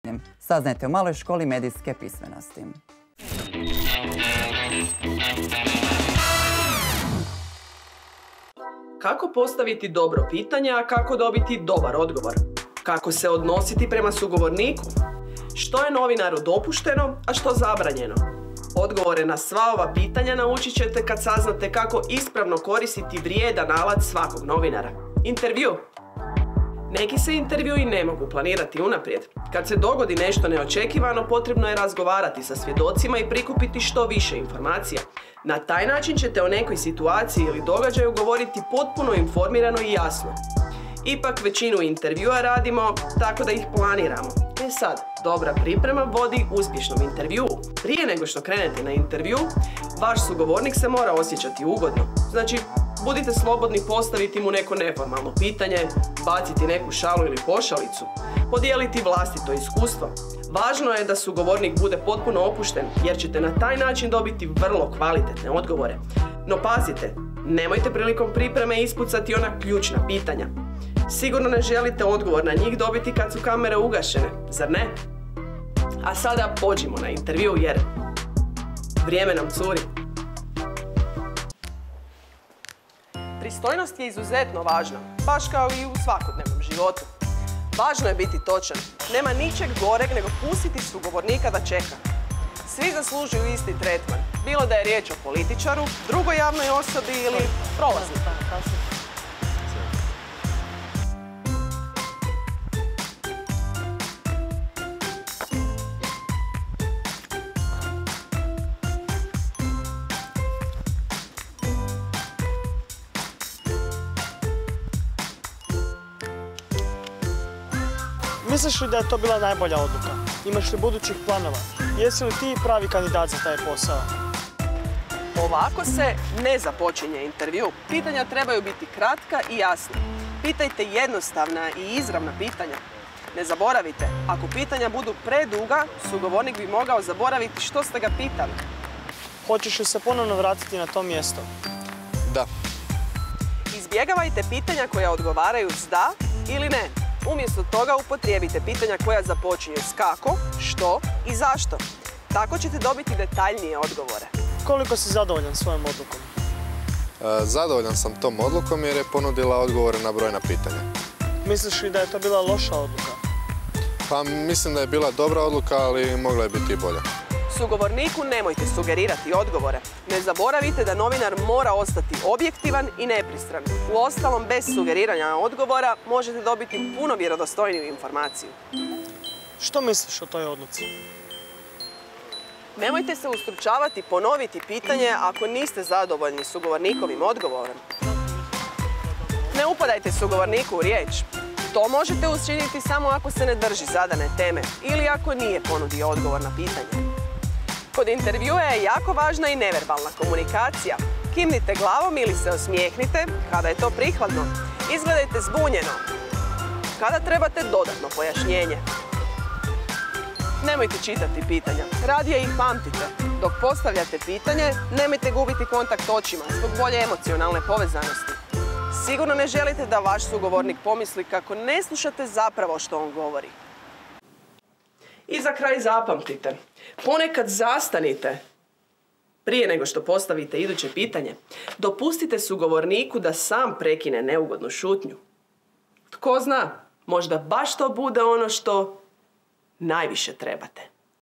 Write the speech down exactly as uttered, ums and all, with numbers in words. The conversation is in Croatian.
Saznajte o maloj školi medijske pismenosti. Kako postaviti dobro pitanje, a kako dobiti dobar odgovor? Kako se odnositi prema sugovorniku? Što je novinaru dopušteno, a što zabranjeno? Odgovore na sva ova pitanja naučit ćete kad saznate kako ispravno koristiti vrijedan alat svakog novinara. Intervju. Neki se intervjui ne mogu planirati unaprijed. Kad se dogodi nešto neočekivano, potrebno je razgovarati sa svjedocima i prikupiti što više informacija. Na taj način ćete o nekoj situaciji ili događaju govoriti potpuno informirano i jasno. Ipak većinu intervjua radimo tako da ih planiramo. E sad, dobra priprema vodi uspješnom intervjuu. Prije nego što krenete na intervju, vaš sugovornik se mora osjećati ugodno. Znači, budite slobodni postaviti mu neko neformalno pitanje, baciti neku šalu ili pošalicu, podijeliti vlastito iskustvo. Važno je da sugovornik bude potpuno opušten, jer ćete na taj način dobiti vrlo kvalitetne odgovore. No pazite, nemojte prilikom pripreme ispucati ona ključna pitanja. Sigurno ne želite odgovor na njih dobiti kad su kamere ugašene, zar ne? A sada pođimo na intervju jer vrijeme nam curi. Pristojnost je izuzetno važna, baš kao i u svakodnevnom životu. Važno je biti točan. Nema ničeg goreg nego pustiti sugovornika da čeka. Svi zaslužuju isti tretman, bilo da je riječ o političaru, drugoj javnoj osobi ili prolazniku. Misliš li da je to bila najbolja odluka? Imaš li budućih planova? Jesi li ti pravi kandidat za taj posao? Ovako se ne započinje intervju. Pitanja trebaju biti kratka i jasna. Pitajte jednostavna i izravna pitanja. Ne zaboravite, ako pitanja budu preduga, sugovornik bi mogao zaboraviti što ste ga pitali. Hoćeš li se ponovno vratiti na to mjesto? Da. Izbjegavajte pitanja koja odgovaraju s da ili ne. Umjesto toga upotrijebite pitanja koja započinju s kako, što i zašto. Tako ćete dobiti detaljnije odgovore. Koliko si zadovoljan svojom odlukom? E, zadovoljan sam tom odlukom jer je ponudila odgovore na brojna pitanja. Misliš li da je to bila loša odluka? Pa mislim da je bila dobra odluka, ali mogla je biti i bolja. Sugovorniku nemojte sugerirati odgovore. Ne zaboravite da novinar mora ostati objektivan i nepristran. Uostalom, bez sugeriranja odgovora možete dobiti puno vjerodostojniju informaciju. Što misliš o toj odluci? Nemojte se ustručavati ponoviti pitanje ako niste zadovoljni sugovornikovim odgovorom. Ne upadajte sugovorniku u riječ. To možete učiniti samo ako se ne drži zadane teme ili ako nije ponudio odgovor na pitanje. Kod intervjua je jako važna i neverbalna komunikacija. Kimnite glavom ili se osmijehnite kada je to prikladno. Izgledajte zbunjeno. Kada trebate dodatno pojašnjenje. Nemojte čitati pitanja, radije ih pamtite. Dok postavljate pitanje, nemojte gubiti kontakt očima zbog bolje emocionalne povezanosti. Sigurno ne želite da vaš sugovornik pomisli kako ne slušate zapravo što on govori. I za kraj zapamtite, ponekad zastanite prije nego što postavite iduće pitanje. Dopustite sugovorniku da sam prekine neugodnu šutnju. Tko zna, možda baš to bude ono što najviše trebate.